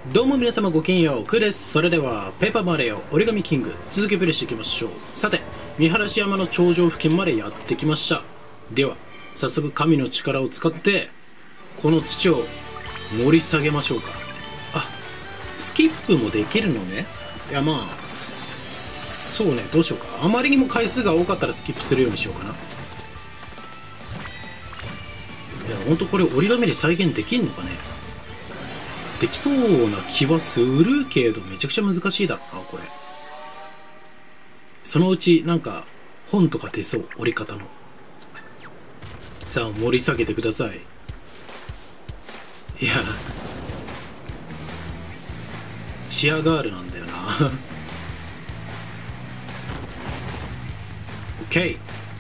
どうも皆様ごきげんよう、クーです。それでは、ペーパーマリオ折り紙キング、続きプレイしていきましょう。さて、見晴山の頂上付近までやってきました。では、早速神の力を使って、この土を盛り下げましょうか。あ、スキップもできるのね。いや、まあ、そうね、どうしようか。あまりにも回数が多かったらスキップするようにしようかな。いや、ほんとこれ折り紙で再現できんのかね。できそうな気はするけど、めちゃくちゃ難しいだろうな、これ。そのうち、なんか、本とか出そう、折り方の。さあ、盛り下げてください。いや、チアガールなんだよな。OK。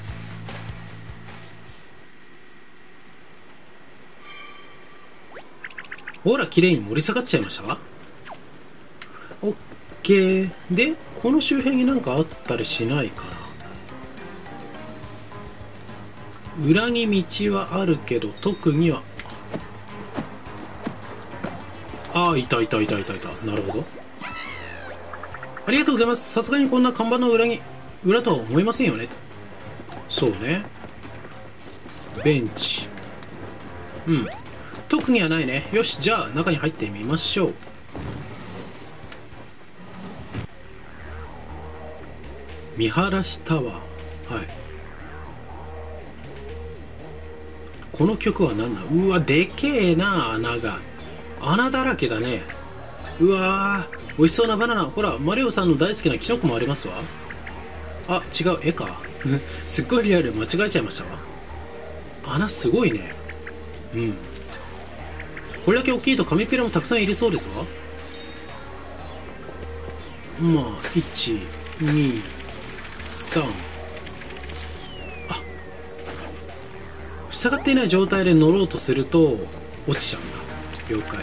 ほら、綺麗に盛り下がっちゃいましたわ。OK。で、この周辺になんかあったりしないかな。裏に道はあるけど、特には。ああ、いた。なるほど。ありがとうございます。さすがにこんな看板の裏とは思いませんよね。そうね。ベンチ。うん。特にはないね。よし、じゃあ中に入ってみましょう。見晴らしタワー。はい。この曲は何だ。うわ、でけえな、穴が。穴だらけだね。うわー、美味しそうなバナナ。ほら、マリオさんの大好きなキノコもありますわ。あ、違う、絵か。すっごいリアル、間違えちゃいましたわ。穴すごいね。うん。これだけ大きいと紙ペラもたくさん入れそうですわ。まあ、1、2、3。あ、塞がっていない状態で乗ろうとすると落ちちゃうんだ。了解。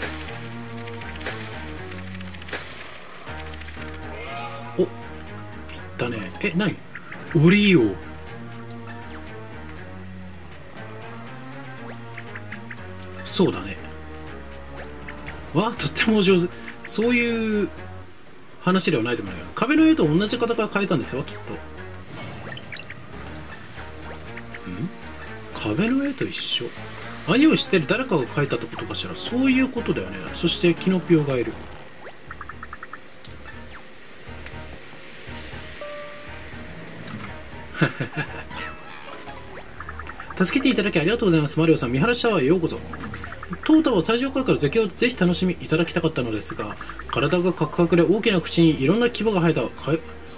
お、いったね。え、何？降りよう。そうだね。わあ、とってもお上手。そういう話ではないと思うんだけど、壁の絵と同じ方が描いたんですよ、きっと。壁の絵と一緒。兄を知ってる誰かが描いたってことかしら。そういうことだよね。そしてキノピオがいる。助けていただきありがとうございます。マリオさん、見晴らしタワーへようこそ。トータは最上階から絶景をぜひ楽しみいただきたかったのですが、体がカクカクで大きな口にいろんな牙が生えた怪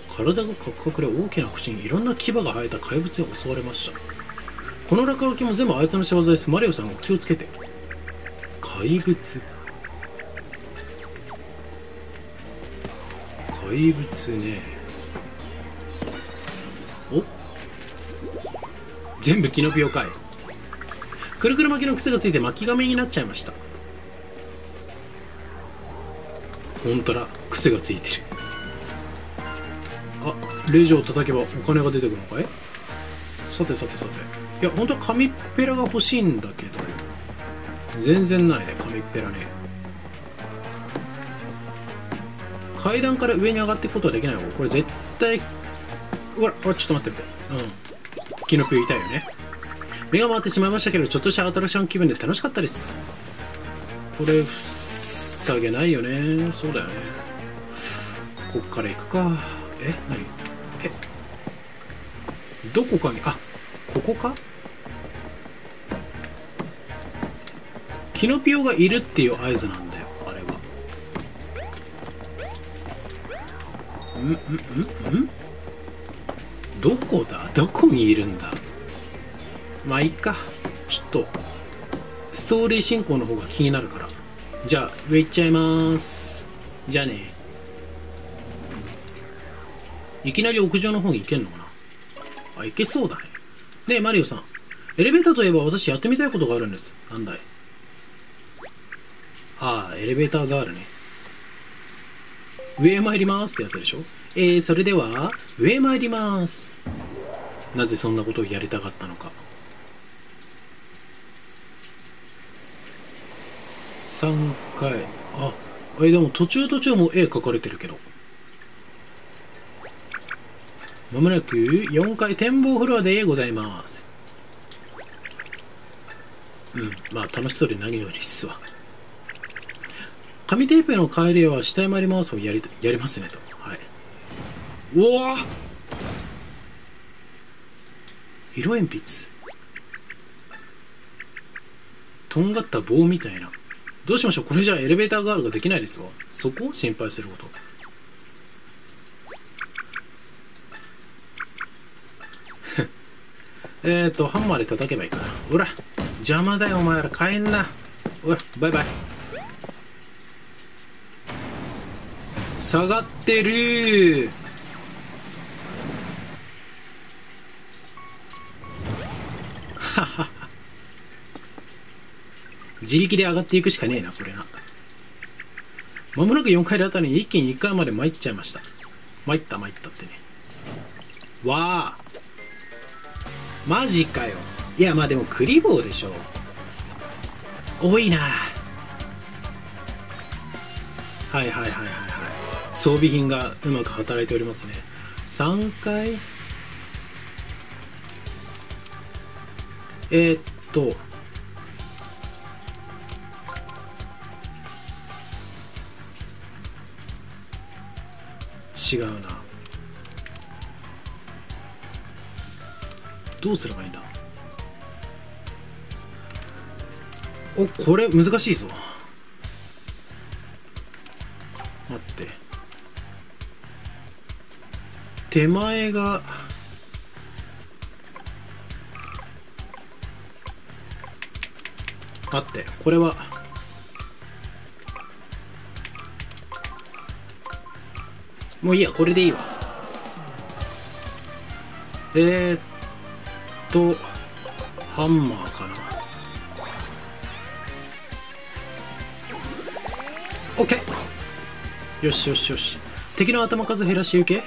物に襲われました。この落書きも全部あいつの仕業です。マリオさん、お気をつけて。怪物ね。お、全部キノピオかい。くるくる巻きの癖がついて巻き髪になっちゃいました。ほんとだ、癖がついてる。あ、レジを叩けばお金が出てくるのかい。さて。いや、ほんとは紙っぺらが欲しいんだけど、全然ないね、紙っぺらね。階段から上に上がっていくことはできないの。これ絶対、ほら、ちょっと待って。キノピオいたいよね。目が回ってしまいましたけど、ちょっとしたアトラクション気分で楽しかったです。これ塞げないよね。そうだよね。こっから行くか。何？どこかに、あ、ここか。キノピオがいるっていう合図なんだよ、あれは。どこだ？どこにいるんだ？まあいっか。ちょっとストーリー進行の方が気になるから。じゃあ上行っちゃいまーす。じゃあね。いきなり屋上の方に行けんのかな。あ、行けそうだね。ねえマリオさん、エレベーターといえば私やってみたいことがあるんです。なんだい。ああ、エレベーターがあるね。上へ参りますってやつでしょ。それでは上へ参ります。なぜそんなことをやりたかったのか。3回。あ、 でも途中途中も絵描かれてるけど。まもなく4階展望フロアでございます。まあ楽しそうで何よりっすわ。紙テープの帰りは下へ回りますをやりますねと。はい。うわぁ、色鉛筆。とんがった棒みたいな。どうしましょう。これじゃあエレベーターガールができないですわ。そこを心配すること。ハンマーで叩けばいいかな。ほら、邪魔だよお前ら、帰んな。ほら、バイバイ。下がってるー。ははは。自力で上がっていくしかねえな、これな。まもなく4階であたりに一気に1階まで参っちゃいました。参ったってね。わあ。マジかよ。いや、まあでもクリボーでしょ。多いな。はいはいはいはいはい。装備品がうまく働いておりますね。3階違うな。どうすればいいんだ。お、これ難しいぞ。待って、手前が待って、これはもういいや、これでいいわ。ハンマーかな。オッケー。よしよしよし。敵の頭数減らし受け。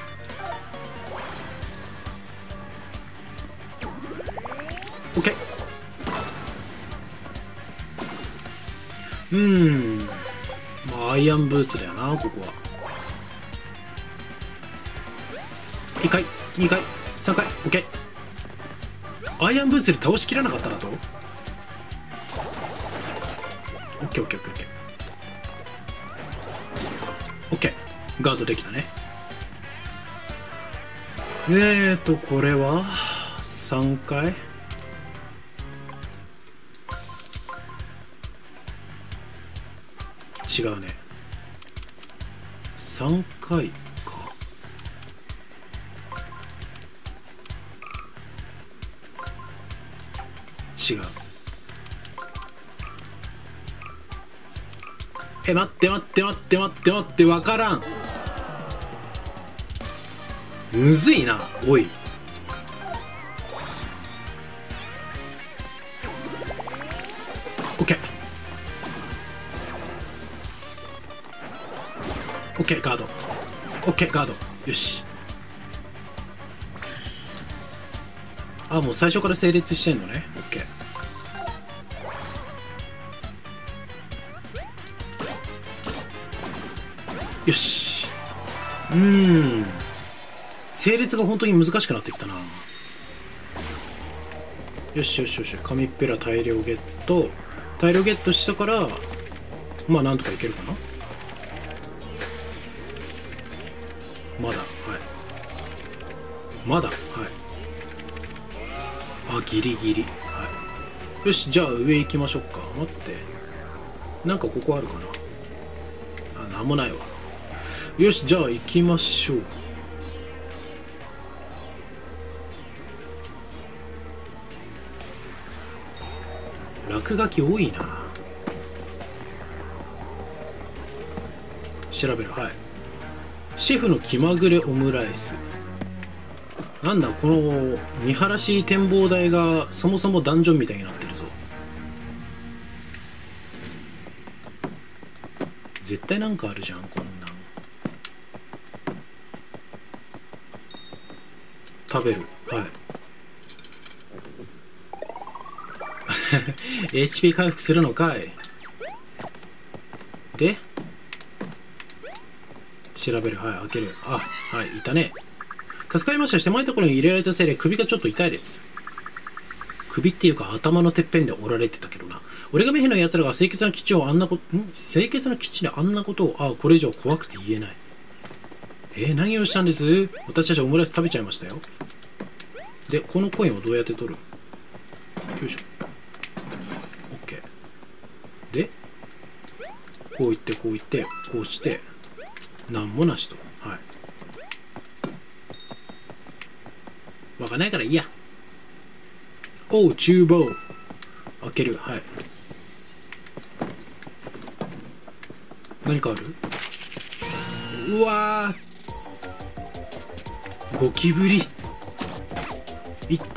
オッケー。まあアイアンブーツだよな、ここは。1回2回3回。オッケー。アイアンブーツで倒しきらなかったなと。オッケーオッケーオッケーオッケーオッケー。ガードできたね。これは3回。違うね。3回か。違う。待って待って待って待って待って、わからん。むずいな、おい。オッケーオッケー、ガード。オッケー、ガード。よし。あ、もう最初から成立してんのね。オッケー。よし。整列が本当に難しくなってきたな。よしよしよし。紙っぺら大量ゲット。大量ゲットしたから、まあなんとかいけるかな。まだ、はい。まだ、はい。あ、ギリギリ。はい。よし、じゃあ上行きましょうか。待って。なんかここあるかな。あ、なんもないわ。よし、じゃあ行きましょう。落書き多いな。調べる。はい。シェフの気まぐれオムライス。なんだこの見晴らし展望台がそもそもダンジョンみたいになってるぞ。絶対なんかあるじゃん、こんなん。食べる。はい。HP 回復するのかい。で調べる。はい、開ける。あ、はい、いたね。助かりました。狭いところに入れられたせいで首がちょっと痛いです。首っていうか頭のてっぺんで折られてたけどな。折り紙兵の奴らが清潔な基地をあんなこと、清潔な基地であんなことを、これ以上怖くて言えない。何をしたんです？私たちはオムライス食べちゃいましたよ。で、このコインをどうやって取る？よいしょ。OK。で、こういって、こういって、こうして、なんもなしと。はい。わかんないからいいや。おう、厨房。開ける。はい。何かある？うわー。ゴキブリ。いって。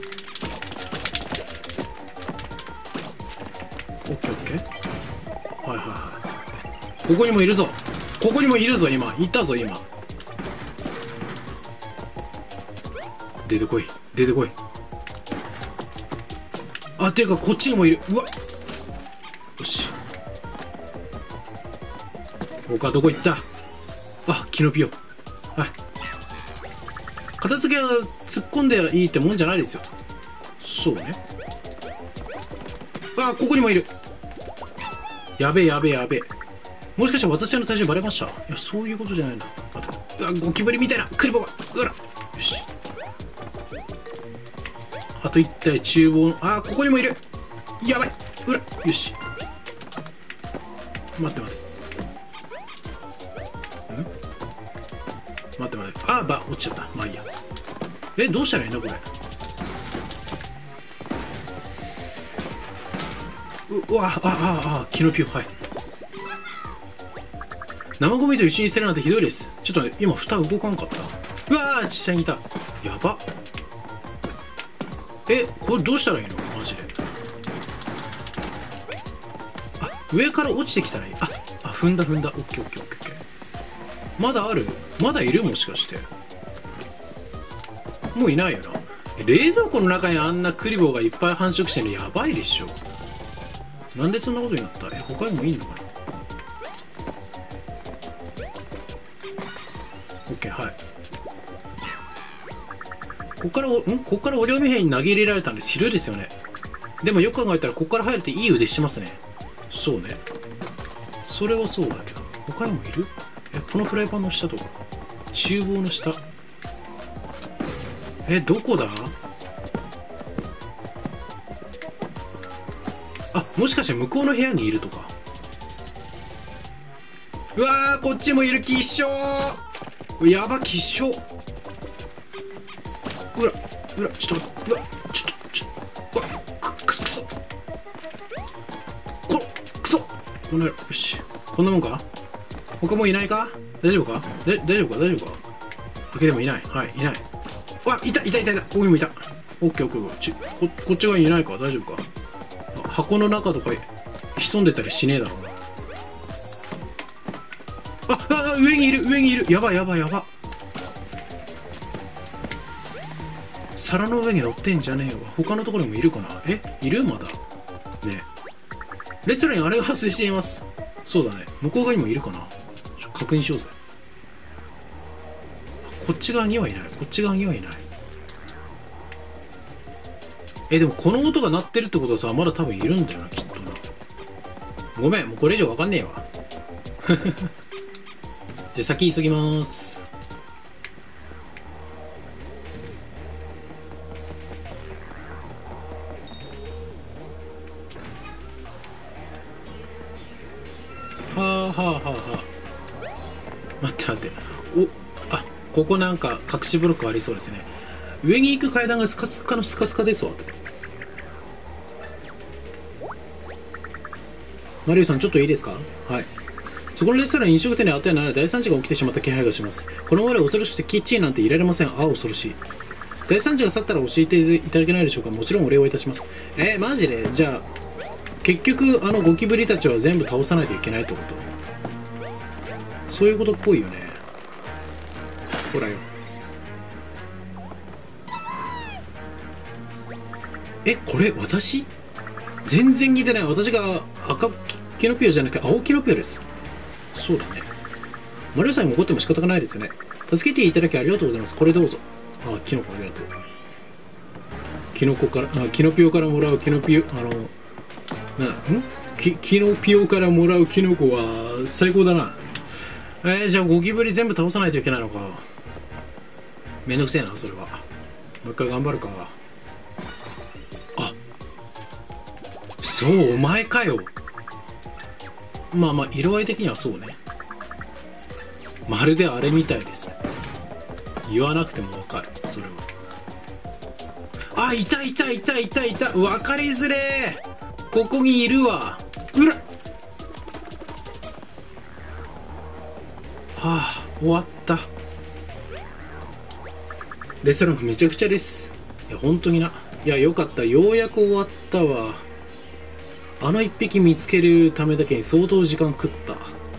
オッケーオッケー。はいはいはい。ここにもいるぞ。ここにもいるぞ、今。いたぞ、今。出てこい。出てこい。あ、ていうか、こっちにもいる。うわっ。よし。他どこ行った？あ、キノピオ。はい。片付けは突っ込んでいいってもんじゃないですよと。そうね。あ、ここにもいる。やべえやべえやべえ。もしかして私の体重バレました？いや、そういうことじゃないな。あと、ゴキブリみたいなクリボーが。うら。よし。あと一体厨房の、ここにもいる。やばい。うら。よし。待って待って。待って待って。落ちちゃった。まあいいや。どうしたらいいんだこれ。うわ、キノピオ。はい。生ゴミと一緒に捨てるなんてひどいです。ちょっとね、今蓋動かんかった。うわー、実際にいた。やば。これどうしたらいいのマジで。上から落ちてきたらいい。踏んだ。オッケーオッケーオッケーオッケー。まだある？まだいる？もしかして。もういないよな。冷蔵庫の中にあんなクリボーがいっぱい繁殖してるのやばいでしょ。なんでそんなことになった？他にもいんのかな？オッケー、はい。こっからお両目兵に投げ入れられたんです。ひどいですよね。でもよく考えたらこっから入るっていい腕してますね。そうね。それはそうだけど。他にもいる？このフライパンの下とか。厨房の下。どこだ？もしかして向こうの部屋にいるとか。うわー、こっちもいる。吉祥。やば、吉祥。うら、ちょっと待って。うわ、ちょっと、うわ、くそ。くそ。このよし。こんなもんか？他もういないか？大丈夫か？大丈夫か？開けてもいない。はい、いない。いた。ここにもいた。オッケー。こっち側にいないか？大丈夫か？箱の中とか潜んでたりしねえだろうな。上にいる。やば。皿の上に乗ってんじゃねえよ。他のところにもいるかな？いる？まだ。ねえ。レストランにあれが発生しています。そうだね。向こう側にもいるかな？確認しようぜ。こっち側にはいない。でもこの音が鳴ってるってことはさ、まだ多分いるんだよな、きっとな。ごめん、もうこれ以上わかんねえわ。で、先急ぎまーす。待って。ここなんか隠しブロックありそうですね。上に行く階段がスカスカですわ。マリオさん、ちょっといいですか？はい。そこのレストラン飲食店であったようなら大惨事が起きてしまった気配がします。このままで恐ろしくてキッチンなんていられません。恐ろしい。大惨事が去ったら教えていただけないでしょうか？もちろんお礼をいたします。マジで？じゃあ、結局ゴキブリたちは全部倒さないといけないってこと？そういうことっぽいよね。ほらよ。これ私？全然似てない。私が赤キノピオじゃなくて青キノピオです。そうだね。 マリオさんに怒っても仕方がないですね。助けていただきありがとうございます。これどうぞ。あ、キノコありがとう。キノコから、キノピオからもらうキノピオ、キノピオからもらうキノコは最高だな。じゃあゴキブリ全部倒さないといけないのか。めんどくせえな、それは。もう一回頑張るか。あ、そう、お前かよ。まあまあ、色合い的にはそうね。まるであれみたいですね。言わなくてもわかる、それは。あ、いたいたいたいたいた。わかりづれー。ここにいるわ。うらっ。はあ、終わった。レストランがめちゃくちゃです。いや、本当にな。いや、よかった。ようやく終わったわ。あの一匹見つけるためだけに相当時間食った。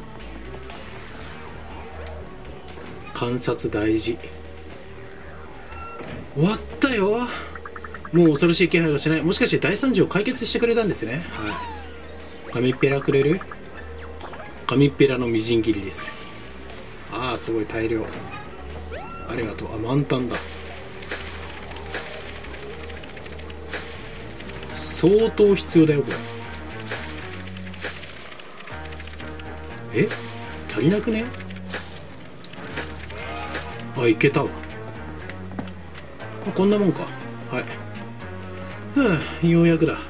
観察大事。終わったよ。もう恐ろしい気配がしない。もしかして大惨事を解決してくれたんですね。はい。紙っぺらくれる？紙っぺらのみじん切りです。ああ、すごい大量。ありがとう。あ、満タンだ。相当必要だよ、これ。足りなくね？あ、いけたわ。こんなもんか。はい。ようやくだ。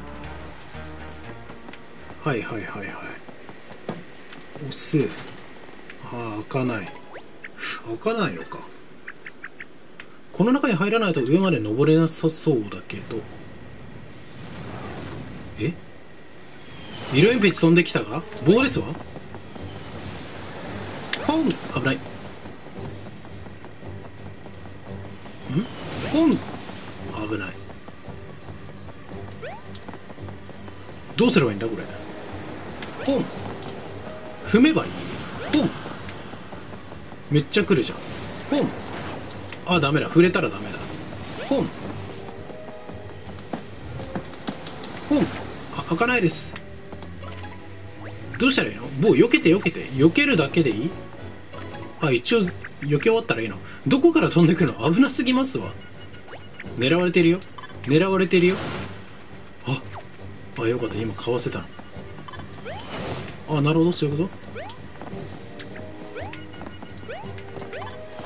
はいはいはいはい。押す。ああ、開かない。開かないのか。この中に入らないと上まで登れなさそうだけど。色鉛筆飛んできたが棒ですわ。ポン。危ない。ポン。危ない。どうすればいいんだこれ。ポン。踏めばいい。ポン。めっちゃ来るじゃん。ポン。あ、ダメだ。触れたらダメだ。ポン。ポン。あ、開かないです。どうしたらいいの？棒避けて避けて。避けるだけでいい？あ、一応避け終わったらいいの？どこから飛んでくるの？危なすぎますわ。狙われてるよ。狙われてるよ。あ、よかった。今かわせたの。あ、なるほど。そういうこと？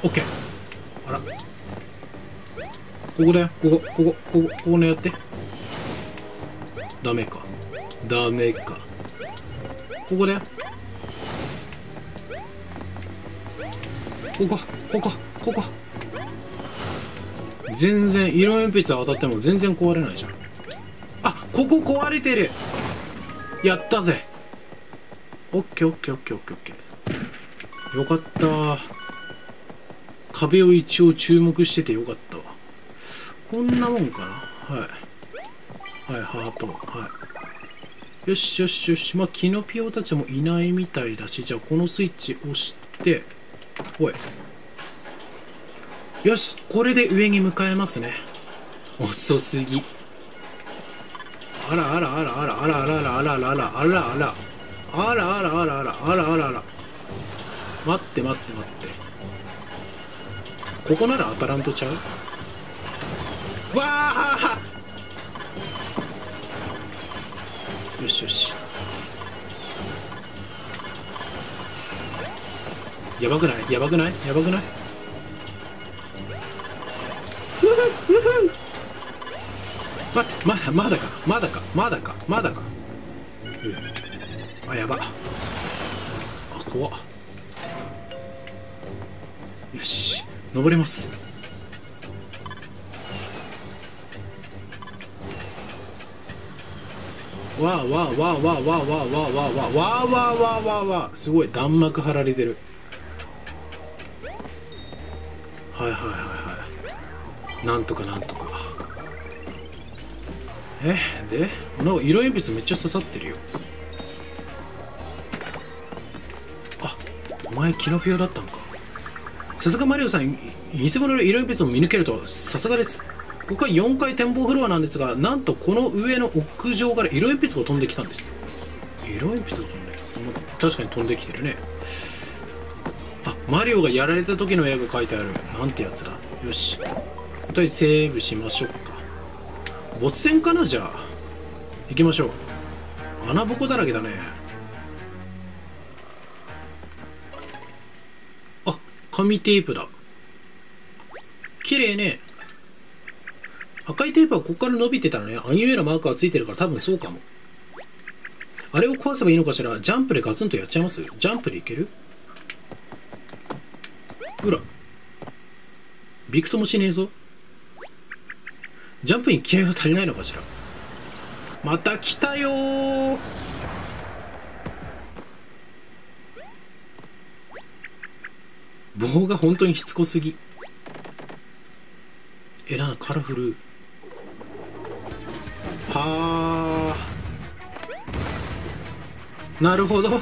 OK。 あら、ここだよ。ここ狙って。ダメか。ダメか。ここだよ。ここ。全然色鉛筆当たっても全然壊れないじゃん。あ、ここ壊れてる。やったぜ。オッケー。よかった。壁を一応注目しててよかったわ。こんなもんかな。はい、ハート。はい。よし。まあ、キノピオたちもいないみたいだし、じゃあこのスイッチ押して、おい。よし、これで上に向かえますね。遅すぎ。あら。待って。ここなら当たらんとちゃう？わあ！よし。やばくない？待って、まだか。あ、やば。あ、怖っ。よし、登れます。わあ、すごい弾幕張られてる。はいなんとかでなんか色鉛筆めっちゃ刺さってるよ。あ、お前キノピオだったんか。さすがマリオさん、偽物の色鉛筆を見抜けるとさすがです。ここは4階展望フロアなんですが、なんとこの上の屋上から色鉛筆が飛んできたんです。色鉛筆が飛んできた。確かに飛んできてるね。 あ、マリオがやられた時の絵が書いてある。なんてやつだ。よし、とりあえずセーブしましょうか。没戦かな。じゃあ行きましょう。穴ぼこだらけだね。あ、紙テープだ。綺麗ね。赤いテープはここから伸びてたらね、アニメのマークがついてるから多分そうかも。あれを壊せばいいのかしら。ジャンプでガツンとやっちゃいます。ジャンプでいける。ほら、びくともしねえぞ。ジャンプに気合が足りないのかしら。また来たよー。棒が本当にしつこすぎ。なんかカラフル。はあ、なるほど。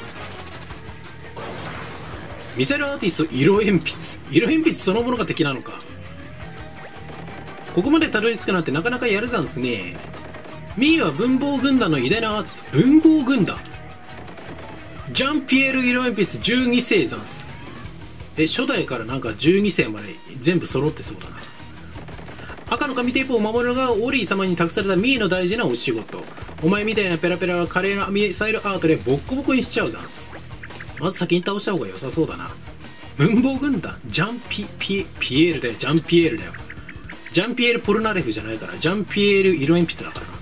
ミサイルアーティスト色鉛筆。色鉛筆そのものが敵なのか。ここまでたどり着くなんてなかなかやるざんすね。ミーは文房軍団の偉大なアーティスト。文房軍団、ジャンピエール色鉛筆12世ざんす。初代からなんか12世まで全部揃ってそうだな。赤の紙テープを守るのがオリー様に託されたミーの大事なお仕事。お前みたいなペラペラは華麗なミサイルアートでボッコボコにしちゃうざんす。まず先に倒した方が良さそうだな。文房軍団、ジャンピエールだよ。ジャンピエールだよ。ジャンピエール・ポルナレフじゃないから、ジャンピエール色鉛筆だからな。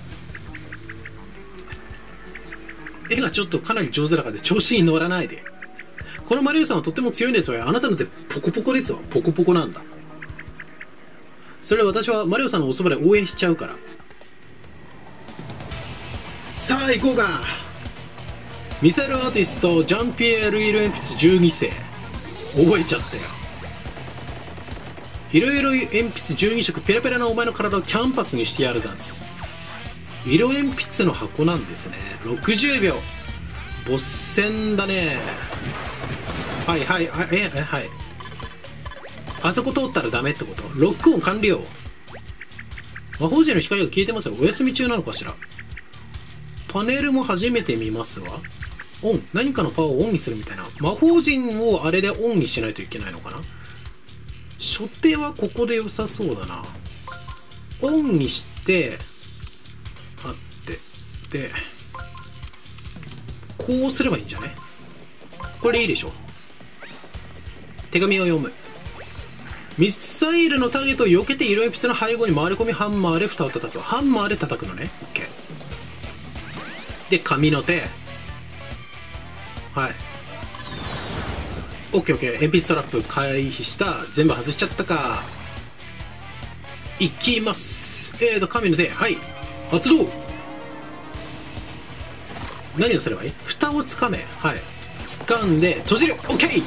絵がちょっとかなり上手だから調子に乗らないで。このマリオさんはとっても強いんですわ。あなたの手ポコポコですわ。ポコポコなんだ。それ私はマリオさんのおそばで応援しちゃうから。さあ行こうか。ミサイルアーティストジャンピエール色鉛筆12世。覚えちゃったよ。色々鉛筆12色ペラペラなお前の体をキャンパスにしてやるざんす。色鉛筆の箱なんですね。60秒。ボス戦だね。はいはいはい、はい。あそこ通ったらダメってこと。ロックオン完了。魔法陣の光が消えてますよ。お休み中なのかしら。パネルも初めて見ますわ。オン。何かのパワーをオンにするみたいな。魔法陣をあれでオンにしないといけないのかな。初手はここで良さそうだな。オンにしてあってでこうすればいいんじゃね。これでいいでしょ。手紙を読む。ミサイルのターゲットを避けて色鉛筆の背後に回り込みハンマーで蓋を叩く。ハンマーで叩くのね。 OK で紙の手。はい、オッケーオッケー。鉛筆トラップ回避した。全部外しちゃったか。いきます。紙の手。はい、発動。何をすればいい。蓋をつかめ。はい、掴んで閉じる。オッケー。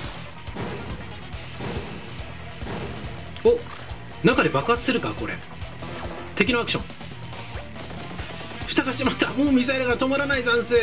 お、中で爆発するかこれ。敵のアクション。蓋が閉まった。もうミサイルが止まらないざんす。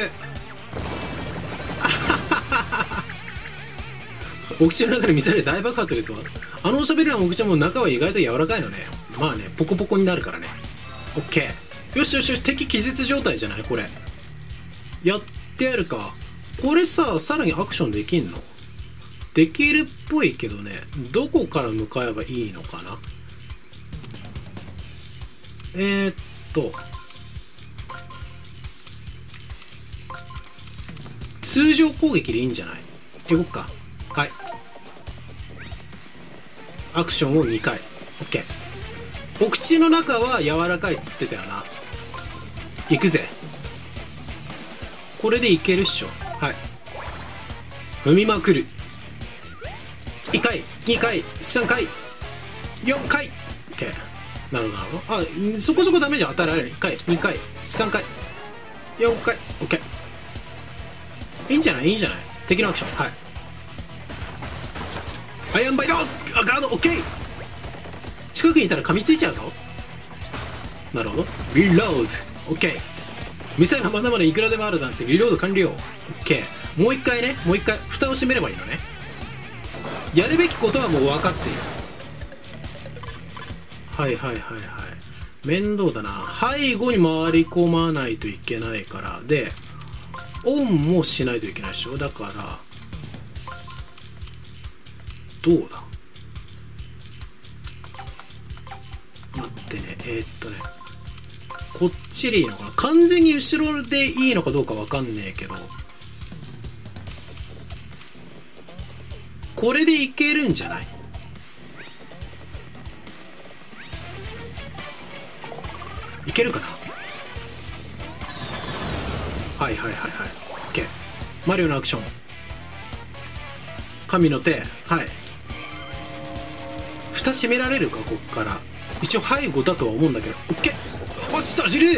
お口の中でミサイル大爆発ですわ。あのおしゃべりなお口も中は意外と柔らかいのね。まあね、ポコポコになるからね。オッケー。よしよしよし。敵気絶状態じゃないこれ。やってやるか。これさ、さらにアクションできんの？できるっぽいけどね。どこから向かえばいいのかな。通常攻撃でいいんじゃない？行こっか。はい。アクションを2回。OK。お口の中は柔らかいっつってたよな。行くぜ。これでいけるっしょ。はい。踏みまくる。1回、2回、3回、4回。OK。なるほどなるほど。あ、そこそこダメージ与えられる。1回、2回、3回、4回。OK。いいんじゃないいいんじゃない。敵のアクション。はい。アイアンバイト。ガード。オッケー。近くにいたら噛みついちゃうぞ。なるほど。リロード。オッケー。ミサイルはまだまだいくらでもあるざんす。リロード完了。オッケー。もう一回ね。もう一回蓋を閉めればいいのね。やるべきことはもう分かっている。はいはいはいはい。面倒だな。背後に回り込まないといけないから。でオンもしないといけないでしょ。だからどうだ。待ってね、こっちでいいのかな。完全に後ろでいいのかどうかわかんねえけど、これでいけるんじゃない？いけるかな。はいはいはいはい。OK。マリオのアクション。神の手。はい。蓋閉められるか、こっから。一応背後だとは思うんだけど。OK。よし、閉じる。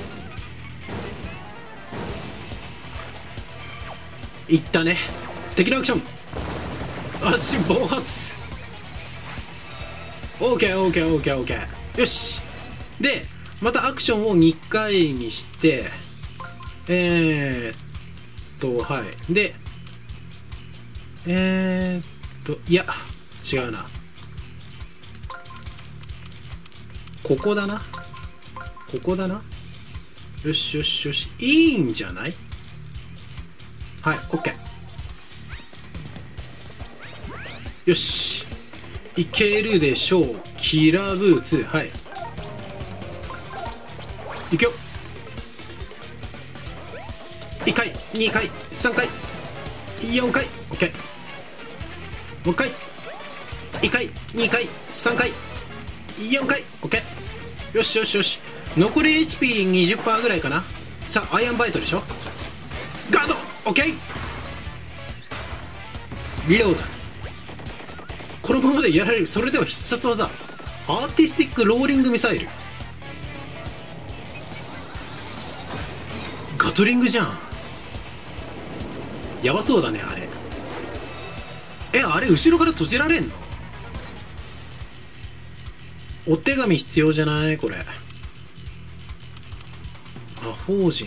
いったね。敵のアクション。足暴発。OK。よし。で、またアクションを2回にして、はい。で、いや、違うな。ここだな。よし。いいんじゃない？はい、OK。よし。いけるでしょう。キラーブーツ。はい。いくよ。1回、2回、3回、4回。OK。もう一回。1回、2回、3回、4回。OK。よし。残り HP20% ぐらいかな。さあ、アイアンバイトでしょ。ガード OK。 リロード。このままでやられる。それでは必殺技、アーティスティックローリングミサイル。ガトリングじゃん。やばそうだね、あれ。あれ後ろから閉じられんの？お手紙必要じゃないこれ。魔法陣。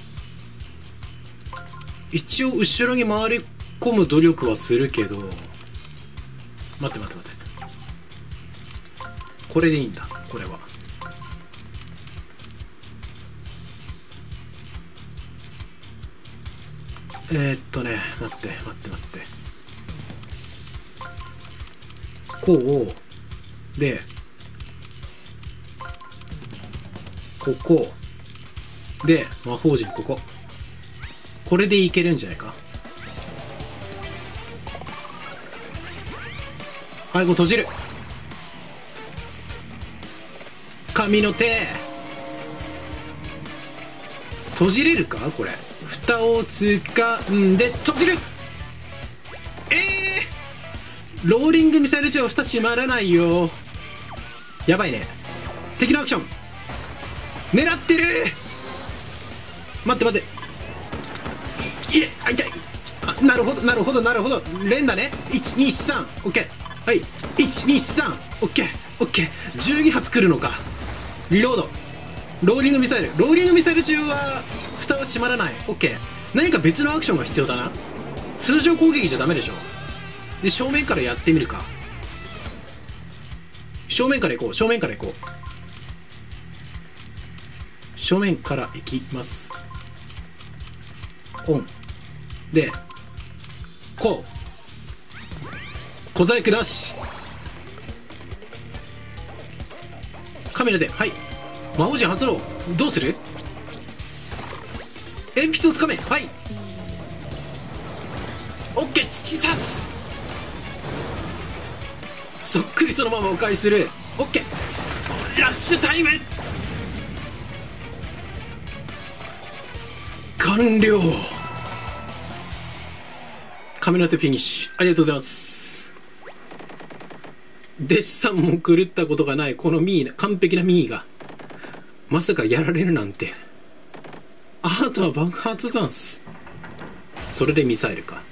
一応後ろに回り込む努力はするけど、待って。これでいいんだ、これは。待って。こうで、ここで魔法陣、これでいけるんじゃないか。はい、閉じる。神の手。閉じれるかこれ。蓋を掴んで閉じる。ローリングミサイル中は蓋閉まらないよ。やばいね。敵のアクション狙ってる。待って。痛い。なるほど。連打ね。123。 OK。はい、123。 OK。 12発来るのか。リロード。ローリングミサイル中は蓋は閉まらない。 OK。 何か別のアクションが必要だな。通常攻撃じゃダメでしょ。で、正面からやってみるか。正面から行こう。正面から行きます。オンで、こう小細工なし。カメラで、はい。魔法陣発動。どうする？鉛筆をつかめ。はい。オッケー。突き刺す。そっくりそのままお返しする。オッケー。ラッシュタイム完了。髪の手フィニッシュ。ありがとうございます。デッサンも狂ったことがないこの完璧なミーがまさかやられるなんて。アートは爆発ザンス。それでミサイルか。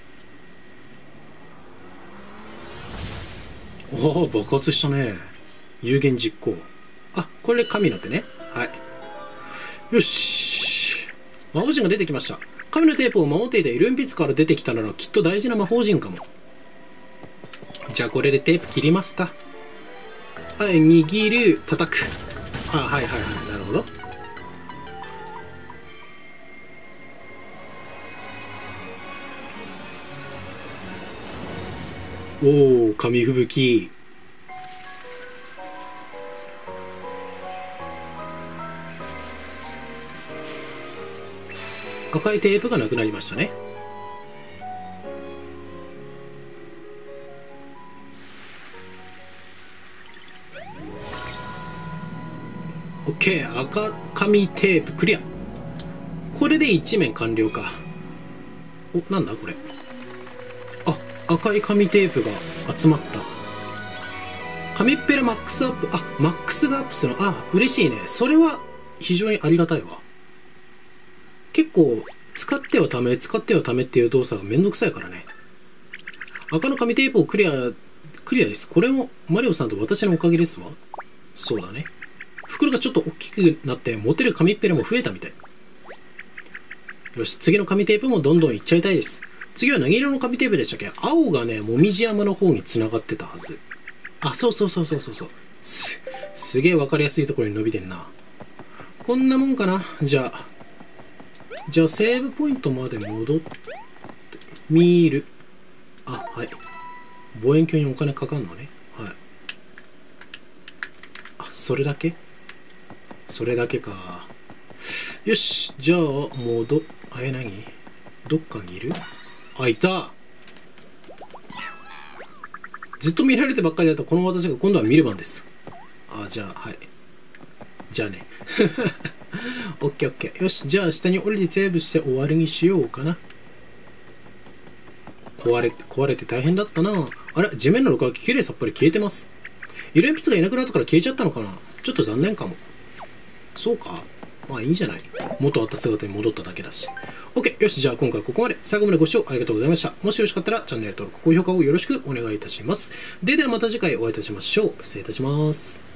おお、爆発したね。有言実行。あ、これで神の手ね。はい。よし。魔法陣が出てきました。神のテープを魔法テーで鉛筆から出てきたならきっと大事な魔法陣かも。じゃあこれでテープ切りますか。はい、握る、叩く。あ、はい、なるほど。 おお、紙吹雪。赤いテープがなくなりましたね。オッケー、赤紙テープクリア。これで1面完了か。お、なんだこれ。あ、赤い紙テープが集まった。紙っぺらマックスアップ。あ、マックスがアップするの。あ、嬉しいね。それは非常にありがたいわ。結構、使ってはためっていう動作がめんどくさいからね。赤の紙テープをクリアです。これもマリオさんと私のおかげですわ。そうだね。袋がちょっと大きくなって持てる紙っぺらも増えたみたい。よし、次の紙テープもどんどんいっちゃいたいです。次は何色の紙テープでしたっけ？青がね、もみじ山の方に繋がってたはず。あ、そう。すげえわかりやすいところに伸びてんな。こんなもんかな。じゃあセーブポイントまで戻ってみる。あ、はい。望遠鏡にお金かかんのね。はい。あ、それだけか。よし、じゃあ、何？どっかにいる？あ、いた！ずっと見られてばっかりだったこの私が今度は見る番です。あ、じゃあ、はい。じゃあね。オッケー。よし、じゃあ下に降りてセーブして終わりにしようかな。壊れて大変だったな。あれ、地面の録画機きれいさっぱり消えてます。色鉛筆がいなくなったから消えちゃったのかな。ちょっと残念かも。そうか。まあいいんじゃない。元あった姿に戻っただけだし。OK。よし、じゃあ今回はここまで。最後までご視聴ありがとうございました。もしよろしかったらチャンネル登録、高評価をよろしくお願いいたします。ではまた次回お会いいたしましょう。失礼いたします。